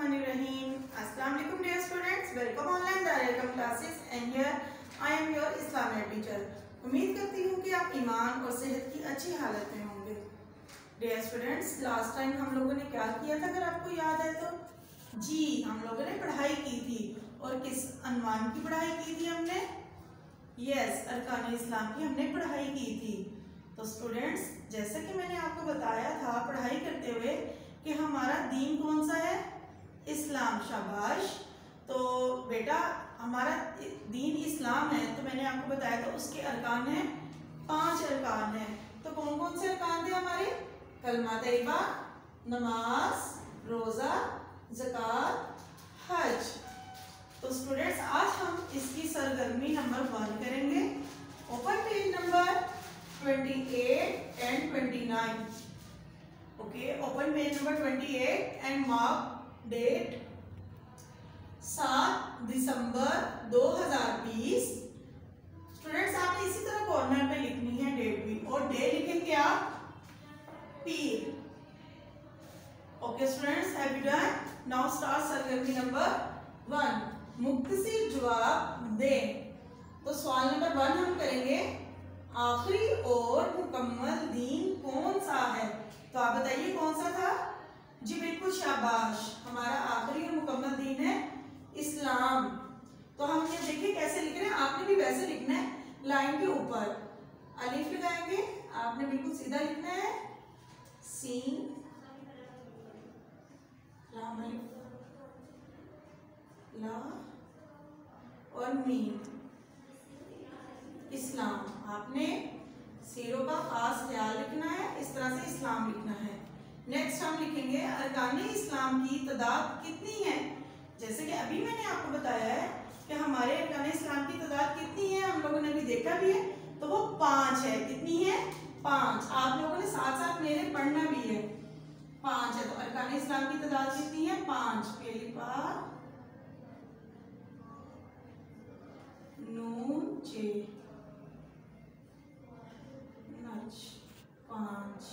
Bismillahirrahmanirrahim. Assalamu alaikum dear students. Welcome online Darul classes and here I am your Islamic teacher. उम्मीद करती हूँ कि आप ईमान और सेहत की अच्छी हालत में होंगे। Dear students, लास्ट टाइम हम लोगों ने क्या किया था, अगर आपको याद है तो जी हम लोगों ने पढ़ाई की थी। और किस अनवान की पढ़ाई की थी हमने? यस, अरकान इस्लाम की हमने पढ़ाई की थी। तो स्टूडेंट्स, जैसा कि मैंने आपको बताया था पढ़ाई करते हुए कि हमारा दीन कौन सा है? इस्लाम। शाबाश। तो बेटा हमारा दीन इस्लाम है, तो मैंने आपको बताया था उसके अरकान हैं, 5 अरकान हैं। तो कौन कौन से अरकान थे हमारे? कलमा तैयबा, नमाज, रोज़ा, ज़कात, हज। तो स्टूडेंट्स, आज हम इसकी सरगर्मी नंबर 1 करेंगे। Open page number 28 and 29. Okay, open page number 28 and mark date 7 December 2020। Students, आपने इसी तरह कॉर्नर पे लिखनी है डेट भी, और डे लिखेंगे आप पीर। Okay students, have you done? Now start सरगर्मी नंबर 1। मुख्तसर जवाब दे। तो सवाल नंबर 1 हम करेंगे, आखिरी और मुकम्मल दीन कौन सा है? तो आप बताइए कौन सा था? जी बिल्कुल, शाबाश। हमारा आखिरी और मुकम्मल दीन है इस्लाम। तो हम ये देखिए कैसे लिख रहे हैं, आपने भी वैसे लिखना है। लाइन के ऊपर अलिफ लगाएंगे, आपने बिल्कुल सीधा लिखना है। सीन लाम अलिफ ला और मीम इस्लाम। आपने सीरों का खास ख्याल रखना है, इस तरह से इस्लाम लिखना है। नेक्स्ट हम लिखेंगे अरकान इस्लाम की तादाद कितनी है? जैसे कि अभी मैंने आपको बताया है कि हमारे अरकान इस्लाम की तादाद कितनी है, हम लोगों ने अभी देखा भी है, तो वो 5 है। कितनी है? 5। आप लोगों ने साथ साथ मेरे पढ़ना भी है। 5 है। तो अरकान इस्लाम की तादाद कितनी है? 5। पहली बार नून जे 5।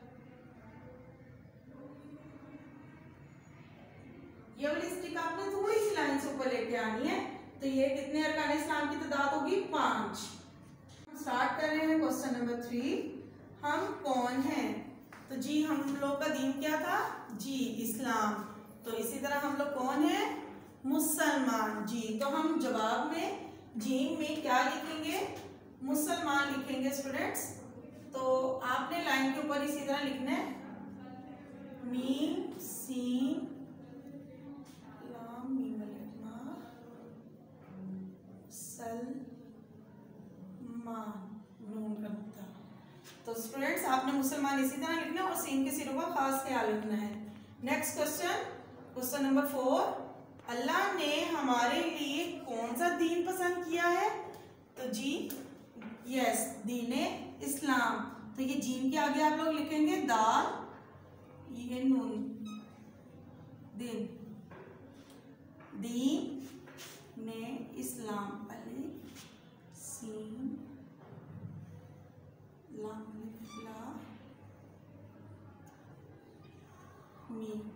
ये वाली स्टिक आपने थोड़ी सी लाइन से ऊपर लेके आनी है। तो ये कितने अरकान इस्लाम की तादाद होगी? 5। हम स्टार्ट कर रहे हैं क्वेश्चन नंबर 3। हम कौन हैं? तो जी हम लोग का दीन क्या था? जी इस्लाम। तो इसी तरह हम लोग कौन हैं? मुसलमान। जी, तो हम जवाब में जीम में क्या लिखेंगे? मुसलमान लिखेंगे स्टूडेंट्स। तो आपने लाइन के ऊपर इसी तरह लिखना है, मीम सीन लाम मीम लिखना सलमान नून का नुक्ता। तो स्टूडेंट्स, आपने मुसलमान इसी तरह लिखना है और सीन के सिरों का खास ख्याल रखना है। Next question number 4। अल्लाह ने हमारे लिए कौन सा दीन पसंद किया है? तो जी यस, दीने इस्लाम। तो ये जीन के आगे आप लोग लिखेंगे दाल, ये नून, दीन, दीन ने इस्लाम, अलिफ सीन लाम अलिफ ला मीम,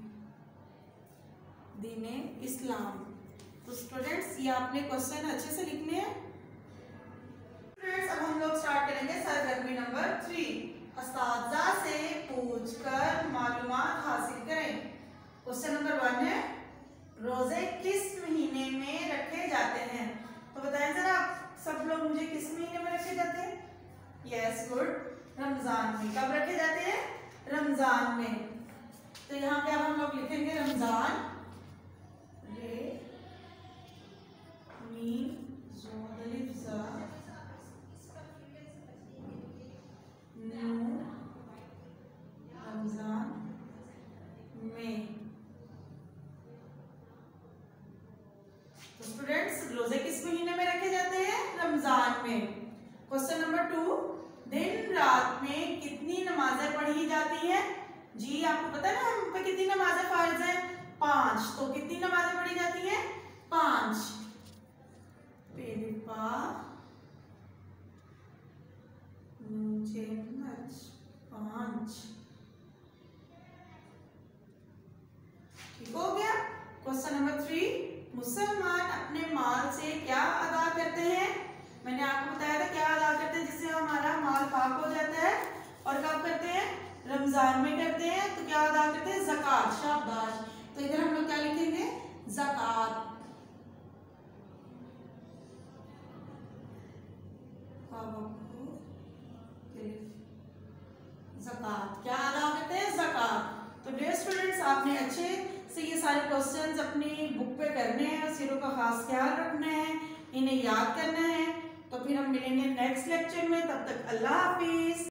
दीने इस्लाम। तो स्टूडेंट्स, ये आपने क्वेश्चन अच्छे से लिखने हैं। अब हम लोग स्टार्ट करेंगे सरगर्मी नंबर 3। अस्ताज़ा से पूछकर मालूमात हासिल करें। क्वेश्चन नंबर 1 है, रोजे किस महीने में रखे जाते हैं? तो बताएं जरा सब लोग मुझे, किस महीने में रखे जाते हैं? यस गुड, रमजान में। कब रखे जाते हैं? रमजान में। तो यहाँ पे अब हम लोग लिखेंगे रमजान, रे मीम ज़ोद अलिफ ज़ा रमजान में। तो स्टूडेंट्स, रोजे किस महीने में रखे जाते हैं? रमजान में। क्वेश्चन नंबर 2, दिन रात में कितनी नमाजें पढ़ी जाती हैं? जी आपको पता है ना हम पे कितनी नमाजें फर्ज हैं? 5। तो कितनी नमाजें पढ़ी जाती हैं? 5। पहली बार मुझे 5। ठीक हो गया। रमजान में करते हैं तो क्या अदा करते हैं? ज़कात। शाबाश। तो इधर हम लोग क्या लिखेंगे? ज़कात। ज़कात क्या अदा करते हैं? ज़कात। तो डियर स्टूडेंट्स, आपने अच्छे से ये सारे क्वेश्चंस अपनी बुक पे करने हैं और सिरों का खास ख्याल रखना है, इन्हें याद करना है। तो फिर हम मिलेंगे नेक्स्ट लेक्चर में, तब तक अल्लाह हाफिज।